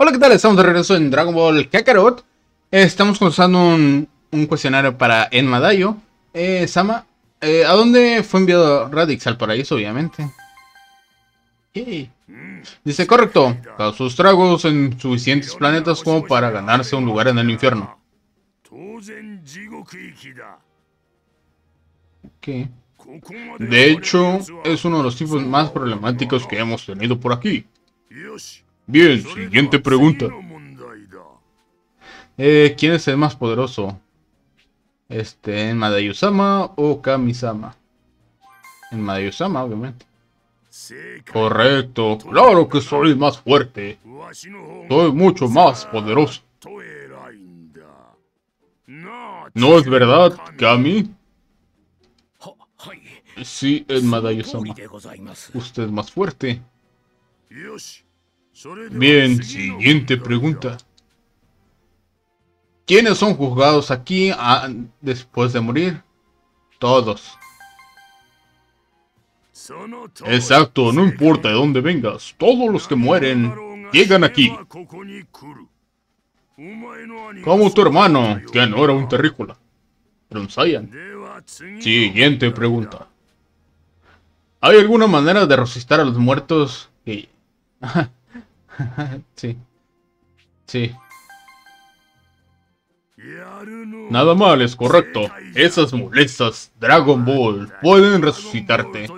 Hola, ¿qué tal? Estamos de regreso en Dragon Ball Kakarot. Estamos contestando un cuestionario para Enma Daioh. Sama, ¿a dónde fue enviado Radix? Al paraíso, obviamente. Yay. Dice, correcto. Causó estragos en suficientes planetas como para ganarse un lugar en el infierno. ¿Qué? De hecho, es uno de los tipos más problemáticos que hemos tenido por aquí. Bien, siguiente pregunta. ¿Quién es el más poderoso? ¿Enma Daioh-sama o Kami-sama? Enma Daioh-sama, obviamente. Correcto, claro que soy más fuerte. Soy mucho más poderoso. ¿No es verdad, Kami? Sí, Enma Daioh-sama. Usted es más fuerte. Bien, siguiente pregunta. ¿Quiénes son juzgados aquí después de morir? Todos. Exacto, no importa de dónde vengas, todos los que mueren llegan aquí. Como tu hermano, que no era un terrícola, era un Saiyan. Siguiente pregunta. ¿Hay alguna manera de resucitar a los muertos? Sí. Sí. Sí. Nada mal, es correcto. Esas molestas Dragon Ball pueden resucitarte.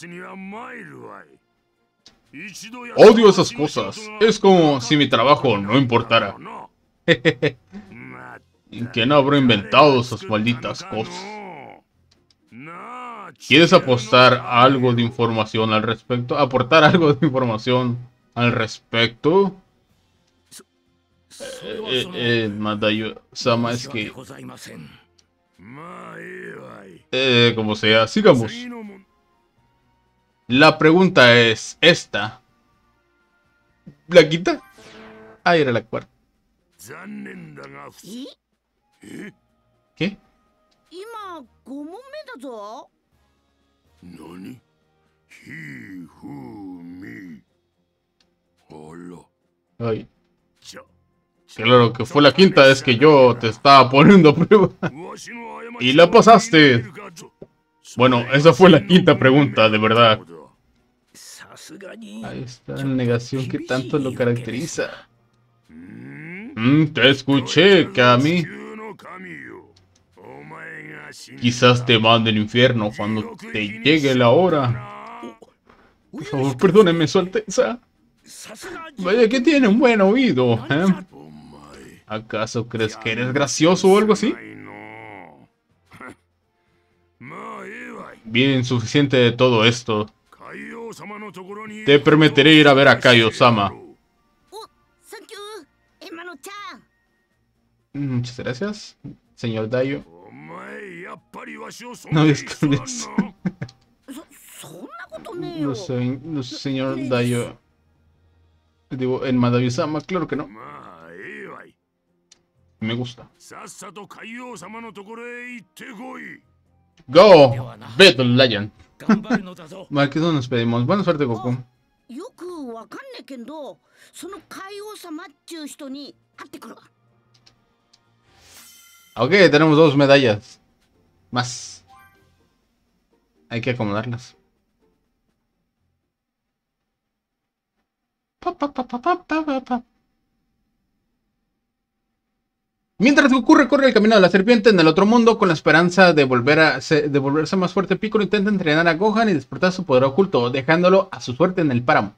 Odio esas cosas. Es como si mi trabajo no importara. Que no habrá inventado esas malditas cosas. ¿Quieres apostar algo de información al respecto? ¿Aportar algo de información al respecto? Enma Daioh-sama, es que... como sea, sigamos. La pregunta es esta. ¿La quita? Ah, era la cuarta. ¿Qué? Ay. Claro que fue la quinta, es que yo te estaba poniendo a prueba. Y la pasaste. Bueno, esa fue la quinta pregunta, de verdad. Ahí está la negación que tanto lo caracteriza. Te escuché, Kami. Quizás te mande al infierno cuando te llegue la hora. Por favor, perdóneme, Su Alteza. Vaya que tiene un buen oído, ¿eh? ¿Acaso crees que eres gracioso o algo así? Bien, suficiente de todo esto. Te permitiré ir a ver a Kaio-sama. Muchas gracias, señor Daioh. No descubres. No sé, señor Daioh. Digo, Enma Daioh-sama, claro que no. Me gusta. Go, Battle Legend. Aquí es donde nos pedimos. Buena suerte, Goku. Ok, tenemos 2 medallas. Más. Hay que acomodarlas. Mientras Goku recorre el camino de la serpiente en el otro mundo con la esperanza de volverse más fuerte, Piccolo intenta entrenar a Gohan y despertar su poder oculto, dejándolo a su suerte en el páramo.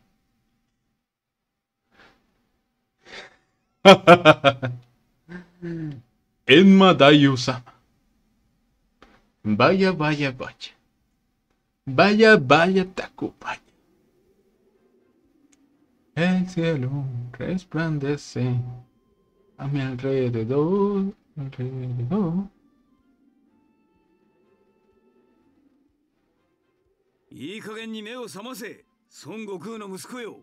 Enma Daioh-sama. Vaya, vaya, vaya. Vaya, vaya, Tacubaya. El cielo resplandece a mi alrededor, alrededor. いい加減に目を覚ませ、孫悟空の息子よ。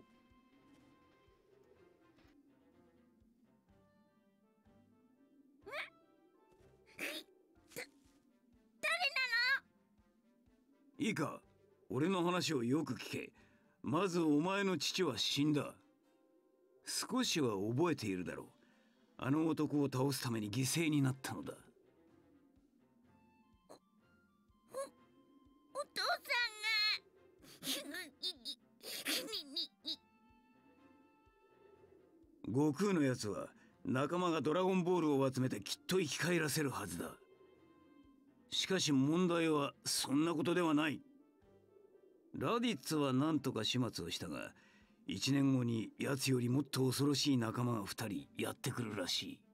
いいか、俺の話をよく聞け。まずお前の父は死んだ。 少しは覚えているだろう。あの男を倒すために犠牲になったのだ。 お父さんが悟空のやつは仲間がドラゴンボールを集めてきっと生き返らせるはずだ。しかし問題はそんなことではない。ラディッツは何とか始末をしたが、1年後に奴よりもっと恐ろしい仲間が2人やってくるらしい。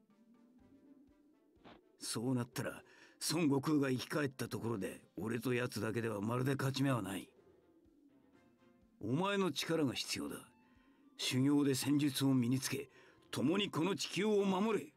そうなったら孫悟空が生き返ったところで俺と奴だけではまるで勝ち目はない。お前の力が必要だ。修行で戦術を身につけ、共にこの地球を守れ。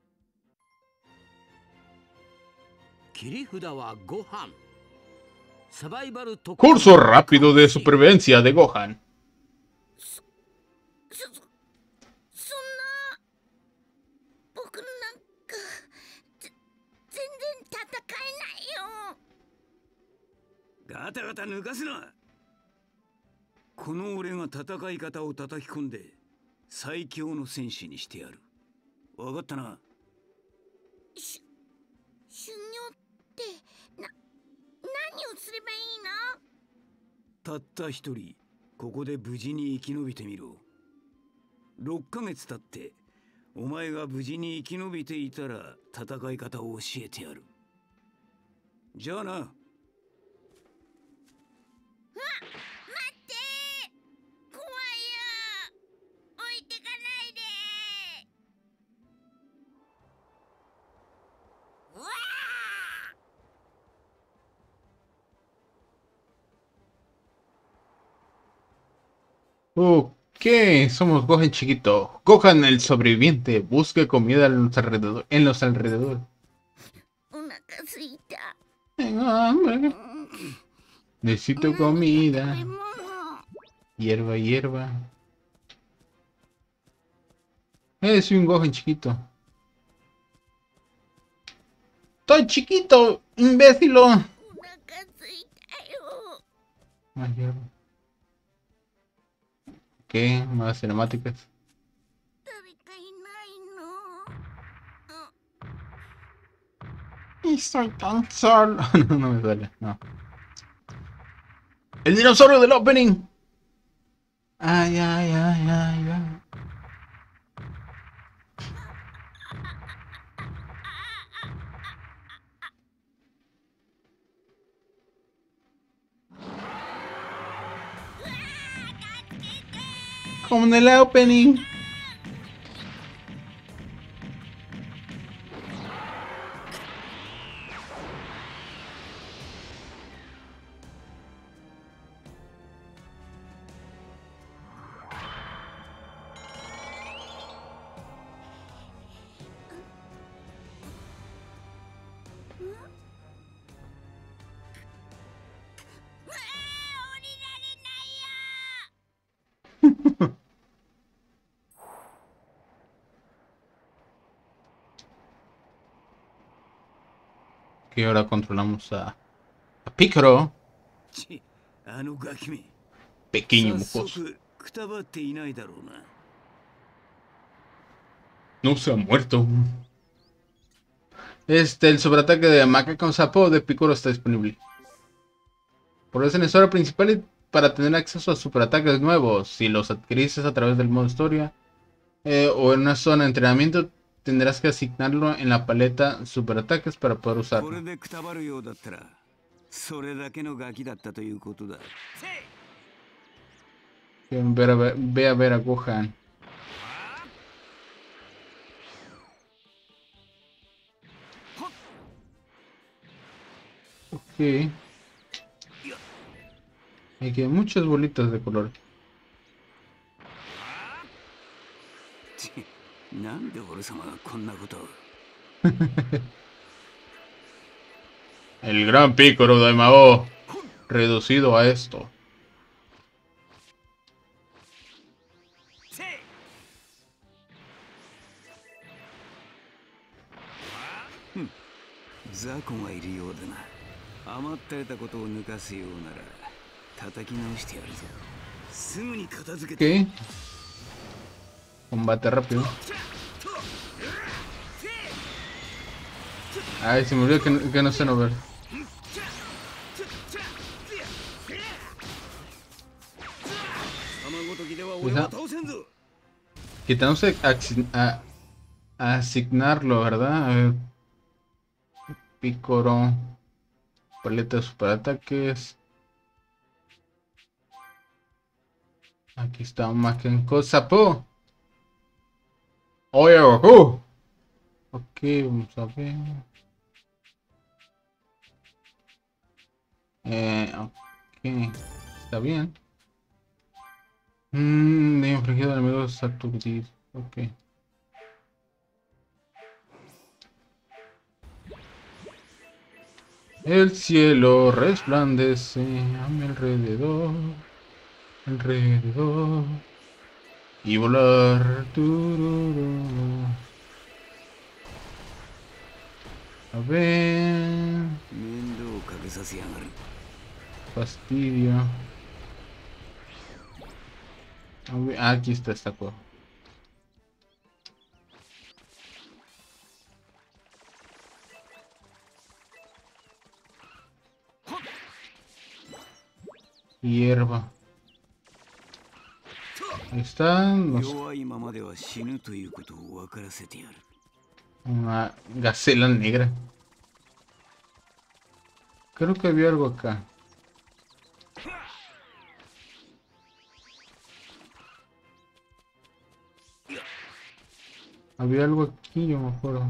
切り札はご飯。サバイバル特 Curso rápido de supervivencia de Gohan. そんな僕なんか全然戦えないよ。 ガタガタ抜かすな。この俺が戦い方を叩き込んで最強の戦士にしてやる。わかったな。 修行って何をすればいいの？ たった一人ここで無事に生き延びてみろ。6ヶ月経ってお前が無事に生き延びていたら戦い方を教えてやる。じゃあな。 待って怖いよ。置いてかないで。うわ Ok, somos Gohan chiquito. Gohan el sobreviviente. Busca comida en los alrededores. お腹すいた。 Tengo hambre. Necesito 食べ comida. 物。 Hierba, hierba. Soy un Gohan chiquito. ¡Estoy chiquito, imbécilo! お腹すいたよ。 Más hierba. ¿Qué? Más cinemáticas. 誰かいないの？ Y soy tan solo. No, no me duele, no. ¡El dinosaurio del opening! Ay, ay, ay, ay, ay. Como en el opening. Que ahora controlamos a Piccolo. ち、あのガキめ。 Pequeño 早 mocoso. 速くたばっていないだろうな。 No se ha muerto. El sobreataque de Macaco Sapo de Piccolo está disponible. Por eso en la historia principal y para tener acceso a superataques nuevos. Si los adquiriste a través del modo historia o en una zona de entrenamiento, tendrás que asignarlo en la paleta superataques para poder こ usarlo. れでくたばるようだったら、それだけのガキだったということだ。 Ve a ver a Gohan. Ok. Hay que muchas bolitas de color. ち、なんで俺様がこんなことを。 El gran Piccolo de Mao. Reducido a esto. 雑魚がいるようだな。余ったれたことを抜かすようなら叩き直してやるぞ。すぐに片付けて。 Ok. Combate rápido. Ay, se me olvidó que no sé no ver. 玉ごときでは俺は倒せんぞ。 Que tenemos que asignarlo, ¿verdad? A ver. Picoro. Paleta de superataques. Aquí está Makenko Sapo. Oye, Goku. Ok, vamos a ver. Ok. Está bien. De infligido al enemigo Saturday. Ok. El cielo resplandece a mi alrededor. Alrededor. Y volar. Tururú. A ver. 面倒をかけさせやがる。 Fastidio. Aquí está esta cosa. Hierba. Ahí está. 弱いままでは死ぬということを分からせてやる。 Una gacela negra. Creo que había algo acá. Había algo aquí, yo me acuerdo.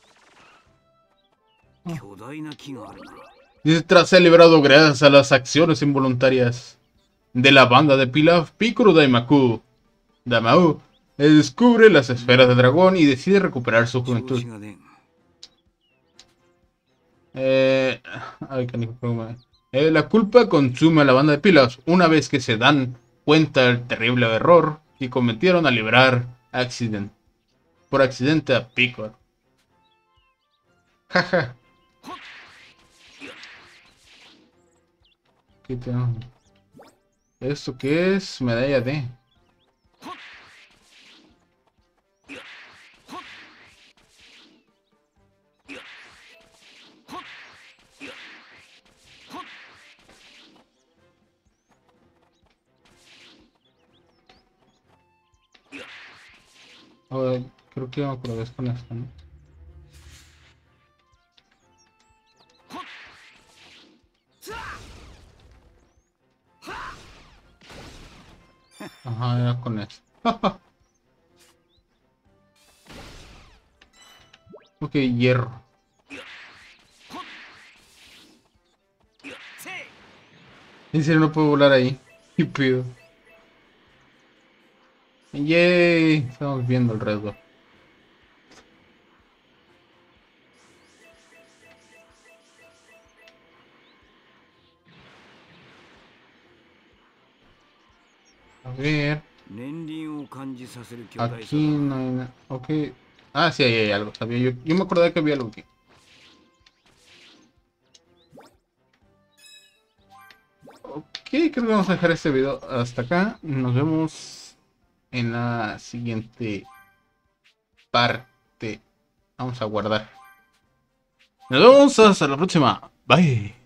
巨大な木があるな。 Dice, tras ser liberado gracias a las acciones involuntarias de la banda de Pilaf, Piccolo Daimaku Damau descubre las esferas del dragón y decide recuperar su 調 juventud. 子がねん。 Ay, canijo, la culpa consume a la banda de Pilaf una vez que se dan cuenta del terrible error y cometieron al liberar por accidente a Piccolo. Jaja. ¿Qué tengo? ¿Esto qué es? Medalla de... Oh, creo que me acordé con esto, ¿no? Ajá, era con eso. Ok, hierro. En serio no puedo volar ahí. Y pido. Yay, estamos viendo alrededor. A ver. 年輪を感じさせる巨大さ Aquí no hay nada. Ok. Ah, sí, ahí hay algo. Sabía yo me acordaba que había algo aquí. Ok, creo que vamos a dejar este video hasta acá. Nos vemos en la siguiente parte. Vamos a guardar. Nos vemos hasta la próxima. Bye.